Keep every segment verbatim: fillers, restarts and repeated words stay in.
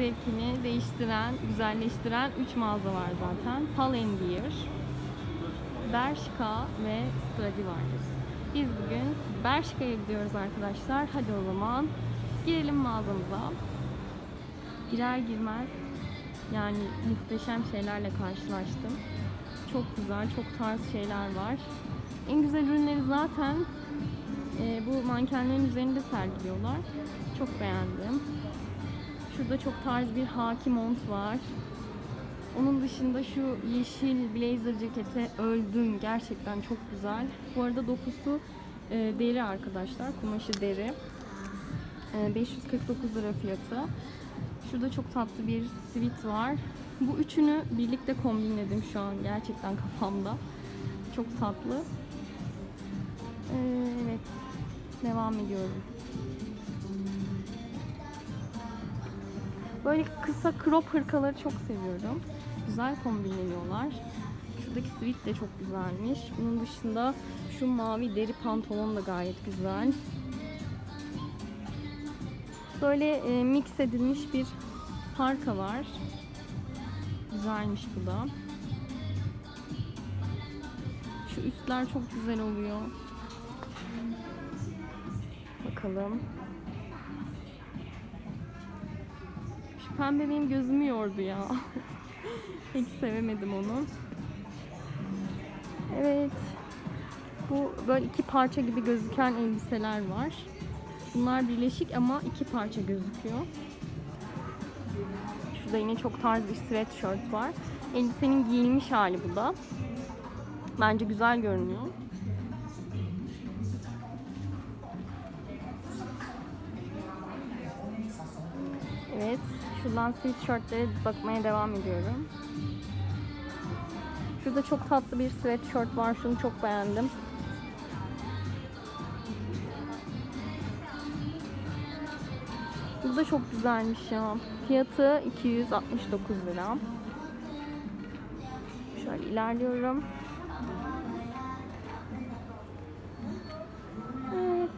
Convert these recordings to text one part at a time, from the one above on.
zevkini değiştiren, güzelleştiren üç mağaza var zaten. Pull&Bear, Bershka ve Stradivarius. Biz bugün Bershka'ya gidiyoruz arkadaşlar. Hadi o zaman girelim mağazamıza. Girer girmez yani muhteşem şeylerle karşılaştım. Çok güzel, çok tarz şeyler var. En güzel ürünleri zaten e, bu mankenlerin üzerinde sergiliyorlar. Çok beğendim. Şurada çok tarz bir haki mont var. Onun dışında şu yeşil blazer cekete öldüm. Gerçekten çok güzel. Bu arada dokusu e, deri arkadaşlar. Kumaşı deri. E, beş yüz kırk dokuz lira fiyatı. Şurada çok tatlı bir sweat var. Bu üçünü birlikte kombinledim şu an. Gerçekten kafamda. Çok tatlı. E, evet. Devam ediyorum. Böyle kısa crop hırkaları çok seviyorum. Güzel kombinleniyorlar. Şuradaki sweat de çok güzelmiş. Bunun dışında şu mavi deri pantolon da gayet güzel. Böyle e, mix edilmiş bir parka var. Güzelmiş bu da. Şu üstler çok güzel oluyor. Bakalım. Şu pembe benim gözümü yordu ya. Hiç sevemedim onu. Evet. Bu böyle iki parça gibi gözüken elbiseler var. Bunlar birleşik ama iki parça gözüküyor. Şurada yine çok tarz bir sweatshirt var. Elbisenin giyilmiş hali bu da. Bence güzel görünüyor. Evet. Şuradan sweatshirtlere bakmaya devam ediyorum. Şurada çok tatlı bir sweatshirt var. Şunu çok beğendim. Bu da çok güzelmiş ya. Fiyatı iki yüz altmış dokuz lira. Şöyle ilerliyorum. Evet.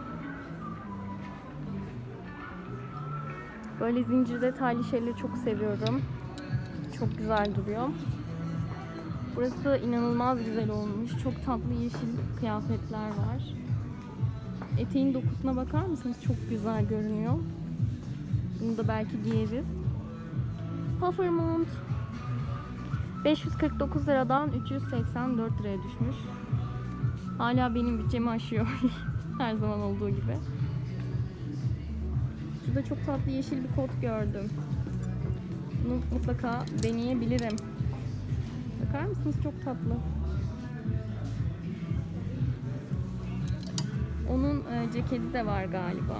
Böyle zincir detaylı şeyleri çok seviyorum. Çok güzel duruyor. Burası inanılmaz güzel olmuş. Çok tatlı yeşil kıyafetler var. Eteğin dokusuna bakar mısınız? Çok güzel görünüyor. Bunu da belki giyeriz. Puffer mont. beş yüz kırk dokuz liradan üç yüz seksen dört liraya düşmüş. Hala benim bütçemi aşıyor. Her zaman olduğu gibi. Şurada çok tatlı yeşil bir kot gördüm. Bunu mutlaka deneyebilirim. Bakar mısınız? Çok tatlı. Onun e, ceketi de var galiba.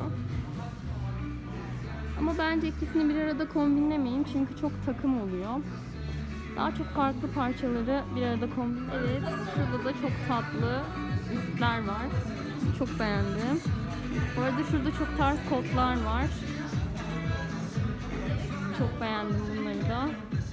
Ama bence ikisini bir arada kombinlemeyin çünkü çok takım oluyor. Daha çok farklı parçaları bir arada kombin. Evet, şurada da çok tatlı üstler var. Çok beğendim. Bu arada şurada çok tarz kotlar var. Çok beğendim bunları da.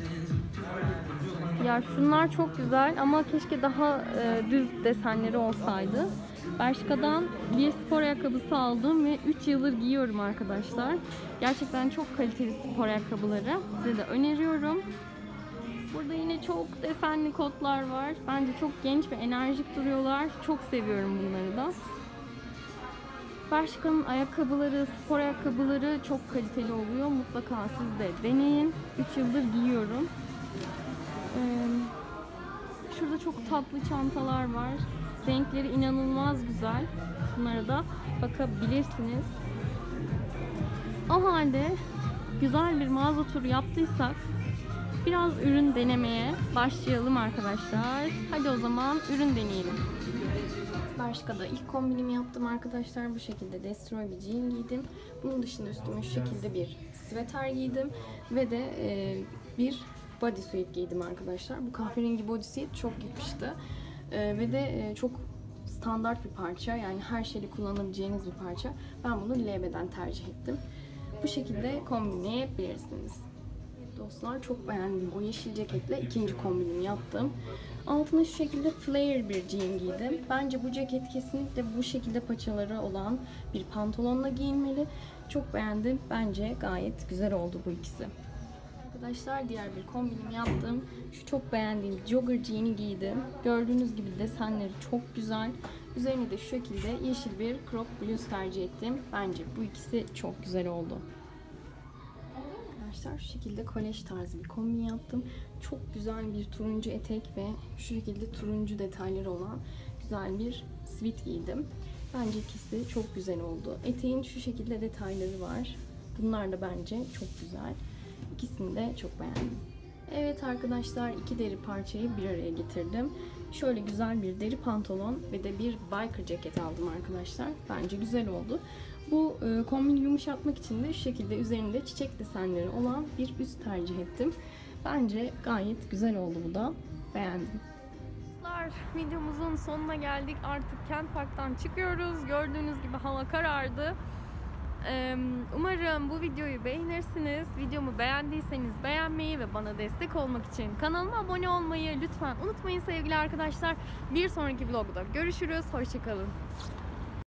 Ya şunlar çok güzel ama keşke daha e, düz desenleri olsaydı. Bershka'dan bir spor ayakkabısı aldım ve üç yıldır giyiyorum arkadaşlar. Gerçekten çok kaliteli spor ayakkabıları. Size de öneriyorum. Burada yine çok desenli kotlar var. Bence çok genç ve enerjik duruyorlar. Çok seviyorum bunları da. Bershka'nın ayakkabıları, spor ayakkabıları çok kaliteli oluyor. Mutlaka siz de deneyin. üç yıldır giyiyorum. Ee, şurada çok tatlı çantalar var. Renkleri inanılmaz güzel. Bunlara da bakabilirsiniz. O halde güzel bir mağaza turu yaptıysak biraz ürün denemeye başlayalım arkadaşlar. Hadi o zaman ürün deneyelim. Bershka'da ilk kombinimi yaptım arkadaşlar. Bu şekilde Destroy bir jean giydim. Bunun dışında üstüme şu şekilde bir sweater giydim. Ve de e, bir bodysuit giydim arkadaşlar. Bu kahverengi bodysuit çok yakıştı. E, ve de e, çok standart bir parça. Yani her şeyi kullanabileceğiniz bir parça. Ben bunu L beden tercih ettim. Bu şekilde kombinleyebilirsiniz. Dostlar çok beğendim. O yeşil ceketle ikinci kombinimi yaptım. Altına şu şekilde flare bir jean giydim. Bence bu ceket kesinlikle bu şekilde paçaları olan bir pantolonla giyilmeli. Çok beğendim. Bence gayet güzel oldu bu ikisi. Arkadaşlar diğer bir kombinimi yaptım. Şu çok beğendiğim jogger jean'i giydim. Gördüğünüz gibi desenleri çok güzel. Üzerine de şu şekilde yeşil bir crop bluse tercih ettim. Bence bu ikisi çok güzel oldu. Arkadaşlar şu şekilde kolej tarzı bir kombin yaptım. Çok güzel bir turuncu etek ve şu şekilde turuncu detayları olan güzel bir sweat giydim. Bence ikisi çok güzel oldu. Eteğin şu şekilde detayları var. Bunlar da bence çok güzel. İkisini de çok beğendim. Evet arkadaşlar, iki deri parçayı bir araya getirdim. Şöyle güzel bir deri pantolon ve de bir biker ceket aldım arkadaşlar. Bence güzel oldu. Bu e, kombini yumuşatmak için de şu şekilde üzerinde çiçek desenleri olan bir üst tercih ettim. Bence gayet güzel oldu bu da. Beğendim. Videomuzun sonuna geldik. Artık Kent Park'tan çıkıyoruz. Gördüğünüz gibi hava karardı. Umarım bu videoyu beğenirsiniz. Videomu beğendiyseniz beğenmeyi ve bana destek olmak için kanalıma abone olmayı lütfen unutmayın sevgili arkadaşlar. Bir sonraki vlogda görüşürüz. Hoşça kalın.